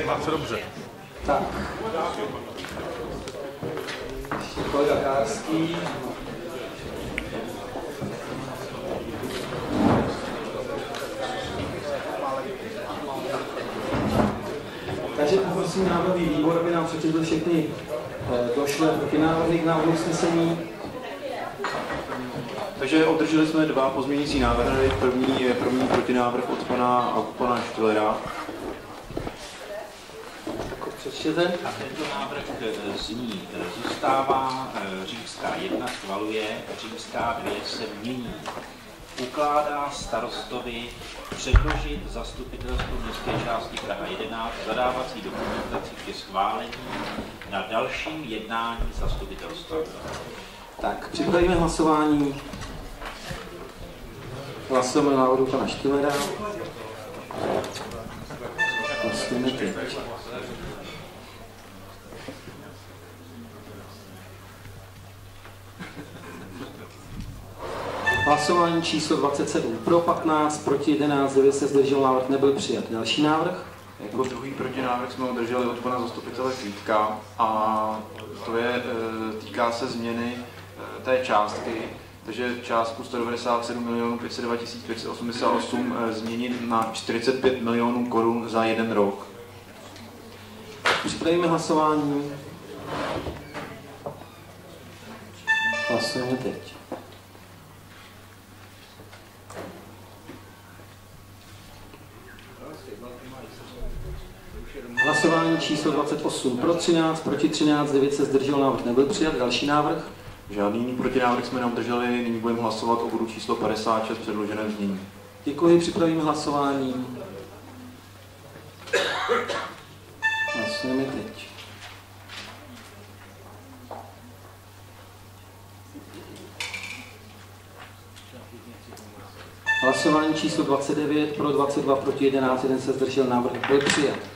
Máte dobře. Tak. Kolega Kárský. Takže poprosím návrhový výbor, aby nám přečetl všechny došlé protinávrhy k návrhu usnesení. Takže obdrželi jsme dva pozměňující návrhy. První je protinávrh od pana Štylera. Přečtěte. A tento návrh zní: zůstává římská 1 schvaluje, římská 2 se mění. Ukládá starostovi předložit zastupitelstvu městské části Praha 11 zadávací dokumentaci ke schválení na dalším jednání zastupitelstva. Tak, připravíme hlasování. Hlasujeme na návrhu pana Štylera. Hlasujeme teď. Hlasování číslo 27 pro 15, proti 11, 9 se zdržel, návrh nebyl přijat. Další návrh? Jako druhý protinávrh jsme obdrželi od pana zastupitele Kvítka a to je, týká se změny té částky, takže částku 197 502 588 změnit na 45 milionů korun za 1 rok. Připravíme hlasování. Hlasujeme teď. Hlasování číslo 28 pro 13, proti 13, 9 se zdržel, návrh nebyl přijat. Další návrh? Žádný jiný protinávrh jsme neobdrželi, nyní budeme hlasovat o bodu číslo 56 předloženém znění. Děkuji, připravíme hlasování. Hlasujeme teď. Hlasování číslo 29 pro 22, proti 11, 1 se zdržel, návrh byl přijat.